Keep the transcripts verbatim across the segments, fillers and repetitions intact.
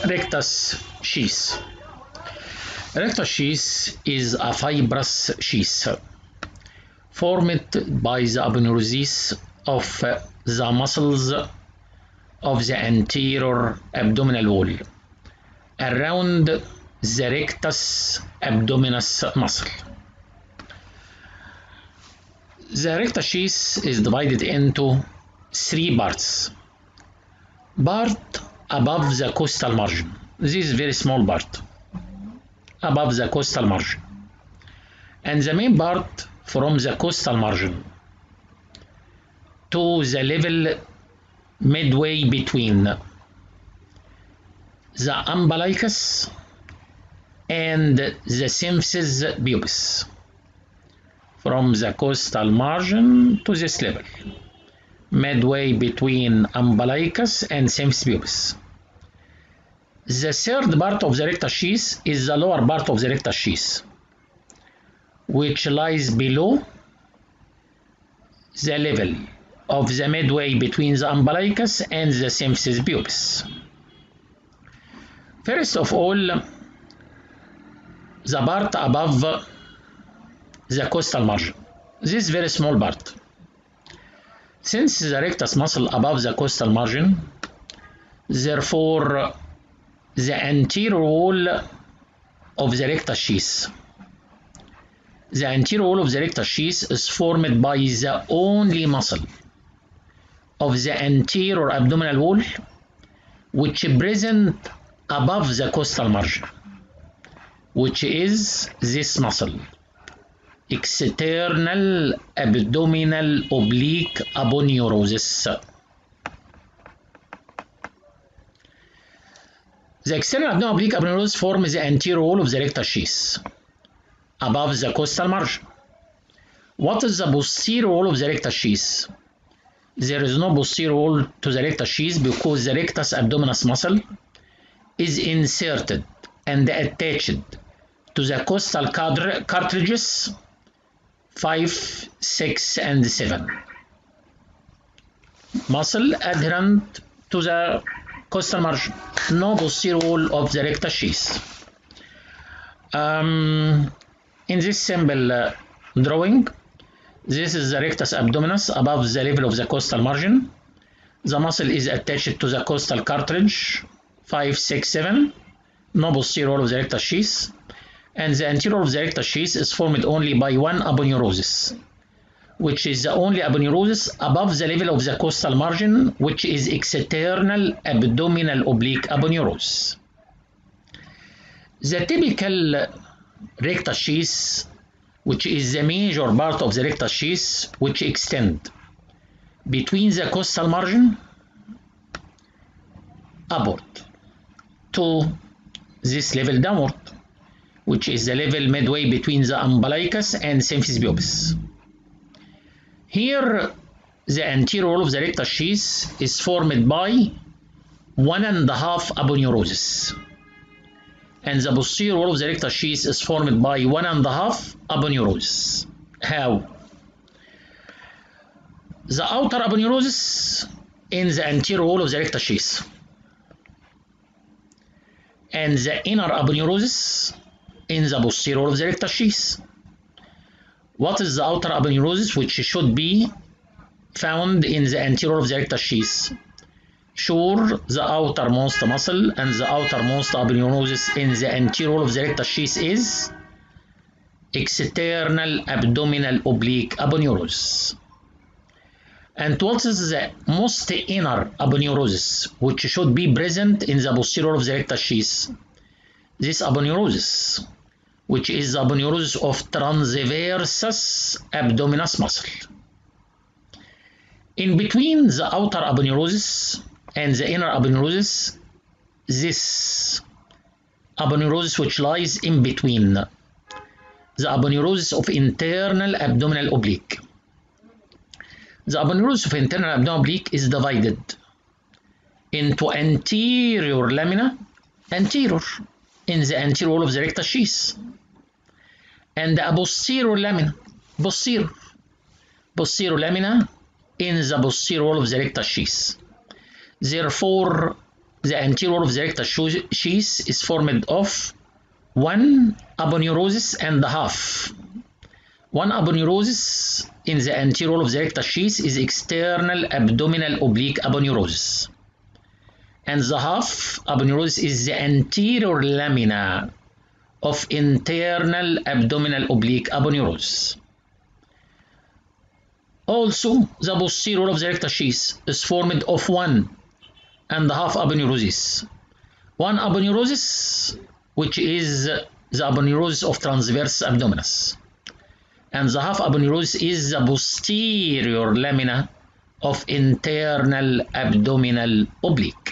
Rectus sheath. Rectus sheath is a fibrous sheath formed by the aponeurosis of the muscles of the anterior abdominal wall around the rectus abdominis muscle. The rectus sheath is divided into three parts. Part above the costal margin. This is very small part above the costal margin. And the main part from the costal margin to the level midway between the umbilicus and the symphysis pubis. From the costal margin to this level, midway between umbilicus and symphysis pubis. The third part of the rectus sheath is the lower part of the rectus sheath, which lies below the level of the midway between the umbilicus and the symphysis pubis. First of all, the part above the costal margin. This very small part. Since the rectus muscle above the costal margin, therefore the anterior wall of the rectus sheath. The anterior wall of the rectus sheath is formed by the only muscle of the anterior abdominal wall which is present above the costal margin, which is this muscle, external abdominal oblique aponeurosis. The external abdominal oblique aponeurosis forms the anterior wall of the rectus sheath above the costal margin. What is the posterior wall of the rectus sheath? There is no posterior wall to the rectus sheath because the rectus abdominis muscle is inserted and attached to the costal cartilages five, six, and seven. Muscle adherent to the costal margin. No posterior wall of the rectus sheath. Um, in this simple uh, drawing, this is the rectus abdominis above the level of the costal margin. The muscle is attached to the costal cartilage five, six, seven. No posterior wall of the rectus sheath. And the anterior of the rectus sheath is formed only by one aponeurosis, which is the only aponeurosis above the level of the costal margin, which is external abdominal oblique aponeurosis. The typical rectus sheath, which is the major part of the rectus sheath, which extend between the costal margin upward to this level downward, which is the level midway between the umbilicus and symphysis pubis. Here, the anterior wall of the rectus sheath is formed by one and a half aponeurosis, and the posterior wall of the rectus sheath is formed by one and a half aponeurosis. How? The outer aponeurosis in the anterior wall of the rectus sheath, and the inner aponeurosis in the posterior wall of the rectus sheath. What is the outer aponeurosis which should be found in the anterior of the rectus sheath? Sure, the outermost muscle and the outermost aponeurosis in the anterior wall of the rectus sheath is external abdominal oblique aponeurosis. And what is the most inner aponeurosis which should be present in the posterior wall of the rectus sheath? This aponeurosis, which is the aponeurosis of transversus abdominis muscle. In between the outer aponeurosis and the inner aponeurosis, this aponeurosis which lies in between, the aponeurosis of internal abdominal oblique. The aponeurosis of internal abdominal oblique is divided into anterior lamina, anterior, in the anterior wall of the rectus sheath, and a posterior lamina, posterior, posterior lamina in the posterior wall of the rectus sheath. Therefore, the anterior wall of the rectus sheath is formed of one aponeurosis and a half. One aponeurosis in the anterior wall of the rectus sheath is external abdominal oblique aponeurosis. And the half aponeurosis is the anterior lamina of internal abdominal oblique aponeurosis. Also, the posterior wall of the rectus sheath is formed of one and a half aponeurosis. One aponeurosis, which is the aponeurosis of transverse abdominis, and the half aponeurosis is the posterior lamina of internal abdominal oblique.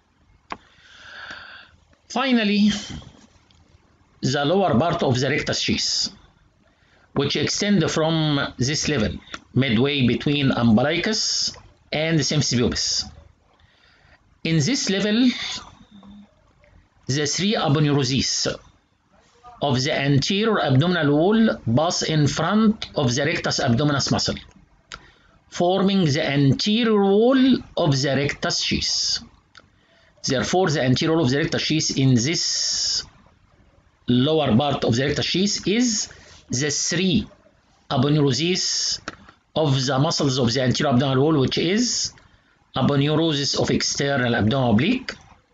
Finally, the lower part of the rectus sheath, which extend from this level, midway between umbilicus and symphysis pubis. In this level, the three aponeuroses of the anterior abdominal wall pass in front of the rectus abdominis muscle, forming the anterior wall of the rectus sheath. Therefore, the anterior wall of the rectus sheath in this lower part of the rectus sheath is the three aponeuroses of the muscles of the anterior abdominal wall, which is aponeurosis of external abdominal oblique,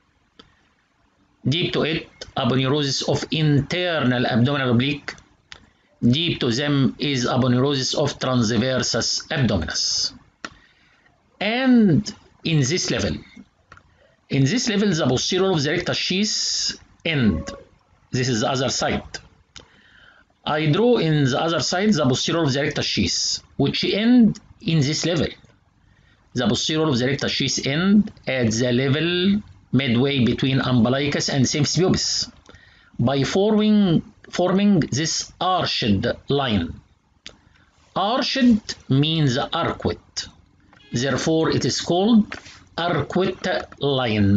deep to it aponeurosis of internal abdominal oblique, deep to them is aponeurosis of transversus abdominis. And in this level, in this level the posterior of the rectus sheath end. This is the other side. I draw in the other side the posterior of the rectus sheath, which end in this level. The posterior of the rectus sheath end at the level midway between umbilicus and symphysis pubis by forming, forming this arched line. Arched means arcuate. Therefore, it is called arcuate line.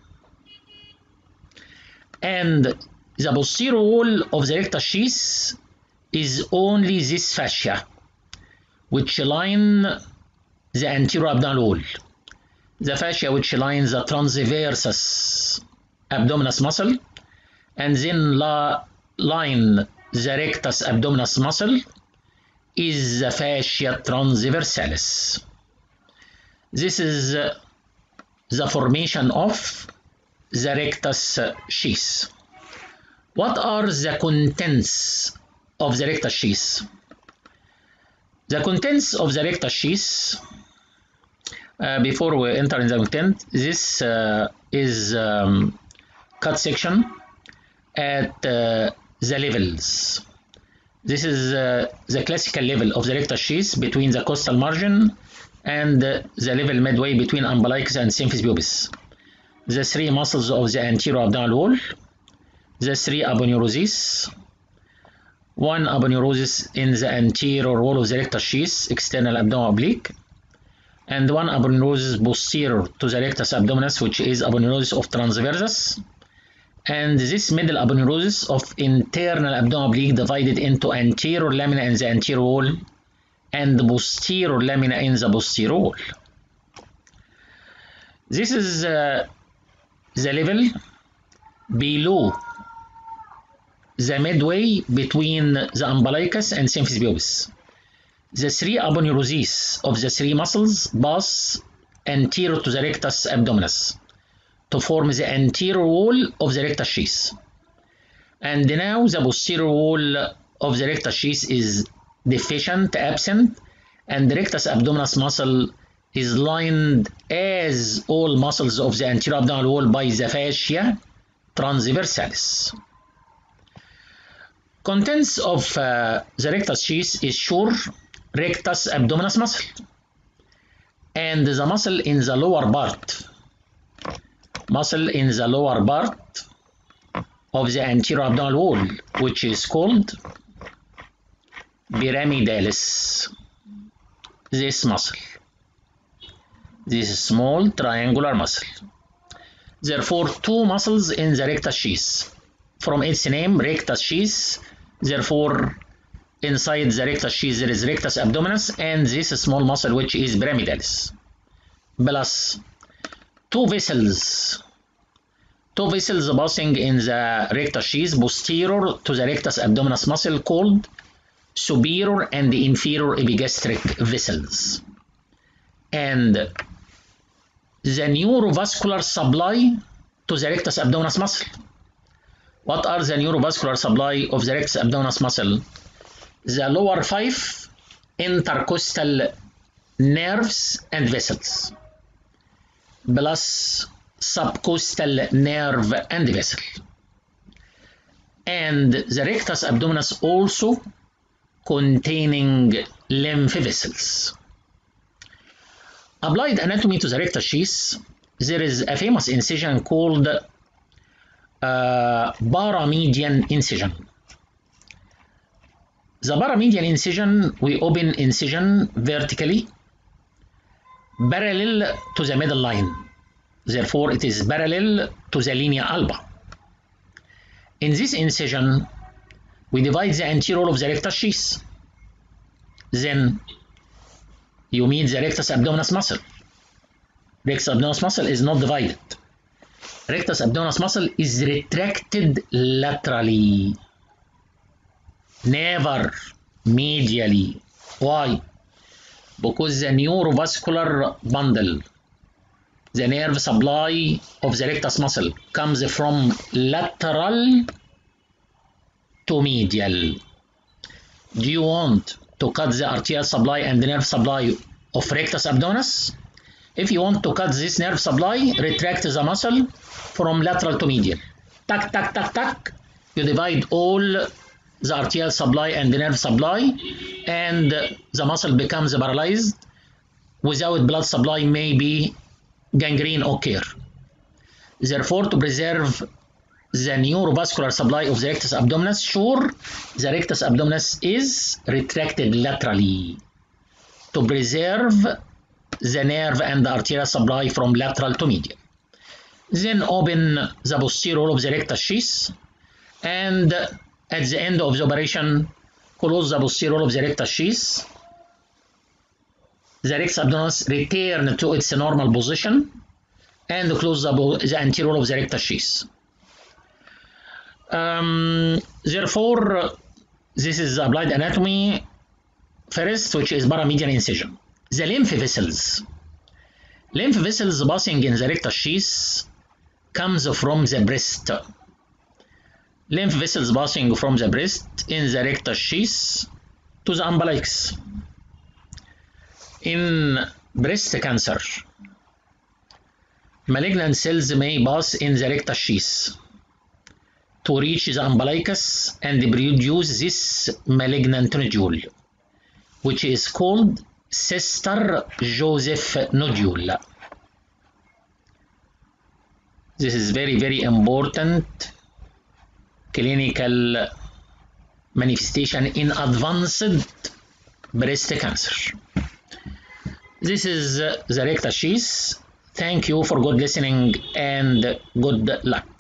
And the posterior wall of the rectus sheath is only this fascia, which line the anterior abdominal wall. The fascia which lines the transversus abdominis muscle, and then la line the rectus abdominis muscle, is the fascia transversalis. This is the formation of the rectus sheath. What are the contents of the rectus sheath? The contents of the rectus sheath, uh, before we enter in the content, this uh, is um, cut section at uh, the levels. This is uh, the classical level of the rectus sheath between the costal margin and uh, the level midway between umbilicus and symphysis pubis. The three muscles of the anterior abdominal wall, the three aponeuroses, one aponeurosis in the anterior wall of the rectus sheath, external abdominal oblique, and one aponeurosis posterior to the rectus abdominis, which is aponeurosis of transversus, and this middle aponeurosis of internal abdominal oblique divided into anterior lamina in the anterior wall and posterior lamina in the posterior wall. This is uh, the level below the midway between the umbilicus and symphysis pubis. The three aponeuroses of the three muscles pass anterior to the rectus abdominis to form the anterior wall of the rectus sheath. And now the posterior wall of the rectus sheath is deficient, absent, and the rectus abdominis muscle is lined as all muscles of the anterior abdominal wall by the fascia transversalis. Contents of uh, the rectus sheath is sure rectus abdominis muscle, and the muscle in the lower part, muscle in the lower part of the anterior abdominal wall, which is called pyramidalis. This muscle, this small triangular muscle. Therefore, two muscles in the rectus sheath. From its name, rectus sheath. Therefore, inside the rectus sheath there is rectus abdominis and this small muscle which is pyramidalis, plus two vessels two vessels passing in the rectus sheath posterior to the rectus abdominis muscle called superior and inferior epigastric vessels. And the neurovascular supply to the rectus abdominis muscle. What are the neurovascular supply of the rectus abdominis muscle? The lower five intercostal nerves and vessels, plus subcostal nerve and vessel. And the rectus abdominis also containing lymph vessels. Applied anatomy to the rectus sheath, there is a famous incision called uh, paramedian incision. The paramedian incision, we open incision vertically parallel to the middle line. Therefore, it is parallel to the linea alba. In this incision, we divide the anterior wall of the rectus sheath. Then you meet the rectus abdominis muscle. Rectus abdominis muscle is not divided. Rectus abdominis muscle is retracted laterally, never medially. Why? Because the neurovascular bundle, the nerve supply of the rectus muscle, comes from lateral to medial. Do you want to cut the arterial supply and the nerve supply of rectus abdominis? If you want to cut this nerve supply, retract the muscle from lateral to medial. Tack, tack, tack, tack. You divide all the arterial supply and the nerve supply, and the muscle becomes paralyzed. Without blood supply, maybe gangrene occur. Therefore, to preserve the neurovascular supply of the rectus abdominis, sure, the rectus abdominis is retracted laterally to preserve the nerve and the arterial supply from lateral to medial. Then open the posterior wall of the rectus sheath, and at the end of the operation, close the posterior wall of the rectus sheath. The rectus abdominis return to its normal position and close the, the anterior wall of the rectus sheath. Um, therefore, this is applied anatomy first, which is paramedian incision. The lymph vessels. Lymph vessels passing in the rectus sheath comes from the breast. Lymph vessels passing from the breast in the rectus sheath to the umbilicus. In breast cancer, malignant cells may pass in the rectus sheath to reach the umbilicus and produce this malignant nodule, which is called Sister Joseph nodule. This is very, very important clinical manifestation in advanced breast cancer. This is the rectus sheath. Thank you for good listening and good luck.